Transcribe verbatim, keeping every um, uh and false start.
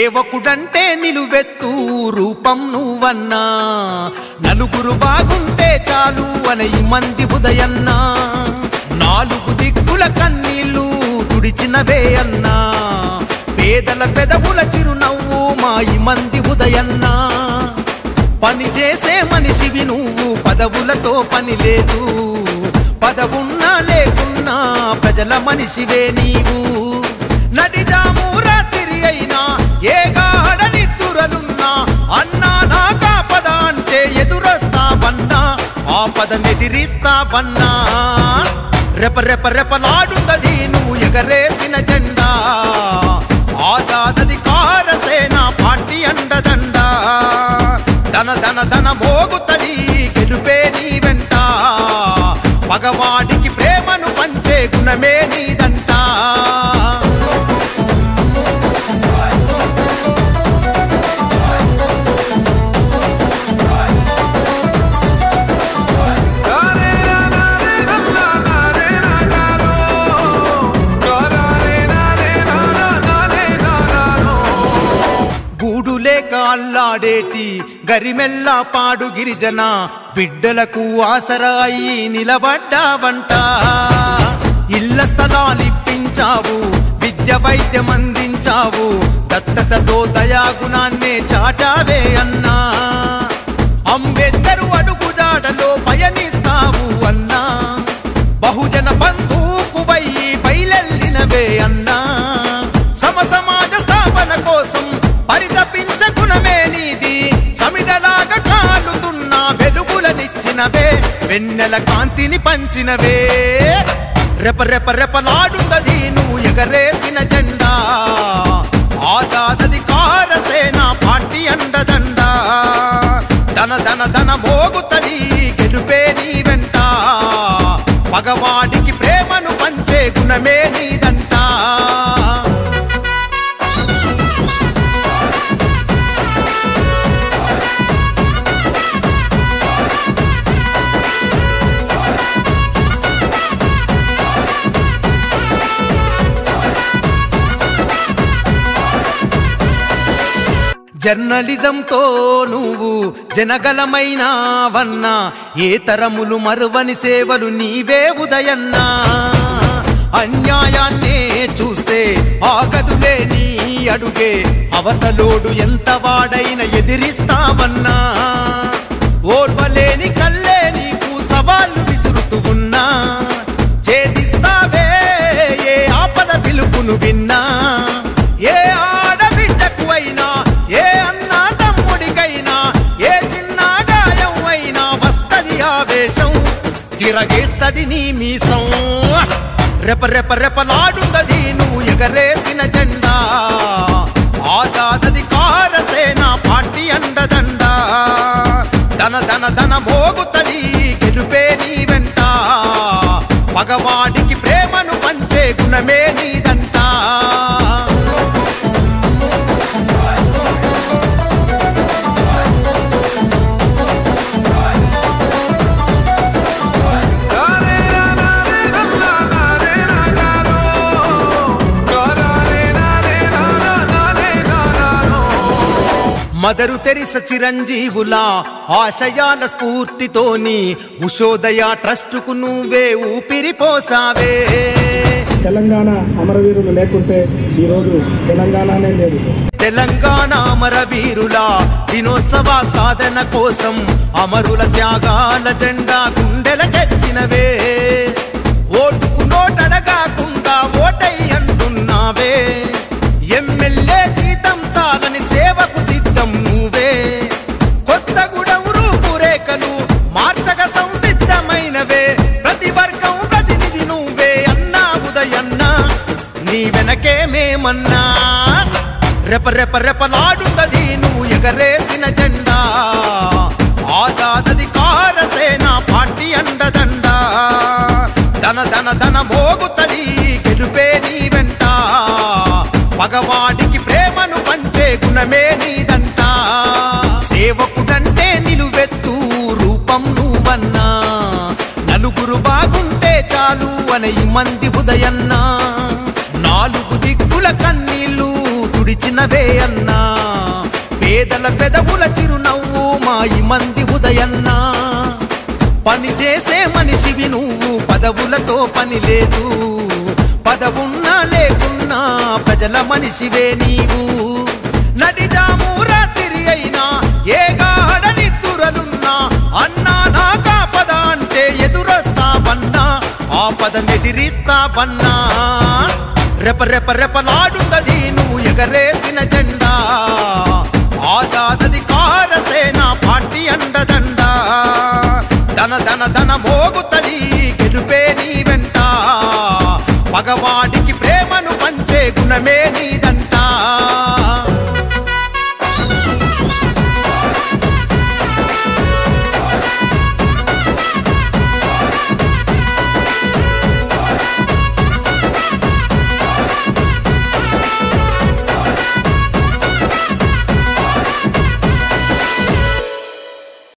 సేవకుడంటే నిలువెత్తు రూపం నువ్వన్నా, నలుగురు బాగుంటే చాలు అనయి మంది ఉదయన్నా, నాలుగు దిక్కుల కన్నీళ్ళు తుడిచినవే అన్నా, పేదల పెదవుల చిరునవ్వు మాయి మంది ఉదయన్నా. పని చేసే మనిషివి నువ్వు, పదవులతో పని లేదు, పదవున్నా లేకున్నా ప్రజల మనిషివే నీవు. నడిజాము రాత్రి అయినా ఏ గాడ నిద్దురలున్నా, అన్నా నా కాపద అంటే ఎదురొస్తావన్నా, ఆపద నెదిరిస్తావన్నా. రెప రెప రెపలాడుతది నువ్వు ఎగరేసిన జెండా, ఆజాదధికార సేన పార్టీ అండదండా. ధన ధన ధన మోగుతది గెలుపే నీ వెంట, పగవాడికి ప్రేమను పంచే గుణమే నీదంట. గూడులేక అల్లాడేటి గరిమెల్లా పాడు గిరిజన బిడ్డలకు ఆసరాయి నిలబడ్డావంట. ఇళ్ల స్థలాలిప్పించావు, విద్య వైద్యం అందించావు, దత్తతతో దయాగుణాన్నే చాటావే అన్నా. అంబేద్కరు అడుగు జాడలో పయనిస్తావు అన్నా, బహుజన బంధువుకువై బయలెల్లినవే అన్నా. సమ సమాజ స్థాపన కోసం పరితపించ గుణమే నీది, సమిదలాగా కాలుతున్న వెలుగులనిచ్చినవే, వెన్నెల కాంతిని పంచినవే. రెప రెప రెపలాడుతది నువ్వు ఎగరేసిన జెండా, ఆజాదధికార సేన పార్టీ అండదండా. ధన ధన ధన మోగుతది గెలుపే నీ వెంట, పగవాడికి ప్రేమను పంచే గుణమే నీదంట. జర్నలిజంతో నువ్వు జనగలమైనావన్నా, ఏ తరములు మరువని సేవలు నీవే ఉదయన్నా. అన్యాయాన్నే చూస్తే ఆగదులే నీ అడుగే, అవతలోడు ఎంత వాడైన ఎదిరిస్తావన్నా. ఓర్వలేని కల్లే నీకు సవాళ్ళు విసురుతూ ఉన్నా, ఛేదిస్తావే ఏ ఆపద పిలుపును విన్నా. ఏ ఆడబిడ్డకు అయినా, ఏ అన్నా తమ్ముడికైనా, ఏ చిన్న గాయం అయినా వస్తది ఆవేశం, తిరగేస్తది నీ మీసం. రెప రెప రెపలాడుతది నువ్వు ఎగరేసిన జెండా, ఆజాదధికార సేన పార్టీ అండదండా. ధన ధన ధన మోగుతది గెలుపే నీ వెంట, పగవాడికి ప్రేమను పంచే గుణమే నీదంట. మదరు తెరిస చిరంజీవుల ఆశయాల స్ఫూర్తితోని ఉషోదయ ట్రస్టుకు నువ్వే ఊపిరి పోసావే. తెలంగాణ అమరవీరులు లేకుంటే ఈరోజు తెలంగాణనే లేదు. తెలంగాణ అమరవీరుల దినోత్సవ సాధన కోసం అమరుల త్యాగాల జెండా గుండెలకెత్తినవే. ఓటుకు నోటడగాకుండా ఓటై అంటున్నావే, ఎమ్మెల్యే జీతం చాలని సేవకు సిద్ధం నువ్వే. కొత్తగూడెం రూపురేఖలు మార్చగ సంసిద్ధమైనవే, ప్రతి వర్గం ప్రతినిధి నువ్వే అన్నా ఉదయన్నా. నీ వెనకే మేమన్నా, రెప రెప రెపలాడుతది నువ్వు ఎగరేసిన జెండా, ఆజాదధికార సేన పార్టీ అండదండా. ధన ధన ధన మోగుతది గెలుపే నీ వెంట, పగవాడికి ప్రేమను పంచే గుణమే నీదంట. సేవకుడంటే నిలువెత్తు రూపం నువ్వన్నా, నలుగురు బాగుంటే చాలు అనయి మంది ఉదయన్నా, నాలుగు దిక్కుల కన్నీళ్ళు తుడిచినవే అన్నా. పేదల పెదవుల చిరునవ్వు మాయి మంది ఉదయన్నా పని చేసే మనిషివి నువ్వు పదవులతో పని లేదు పదవున్నా లేకున్నా ప్రజల మనిషివే నీవు నడిజాము రాత్రి అయినా ఏ గాడని దురలున్నా అన్నా నా కాపద అంటే ఎదురొస్తావన్నా ఆపద నెదిరిస్తావన్నా రెప రెప రెపలాడుతది నువ్వు ఎగరేసిన జెండా ఆజాదధికార సేన పార్టీ అండదండా ధన ధన ధన మోగుతది గెలుపే నీ వెంట పగవాడికి ప్రేమను పంచే గుణమే నీ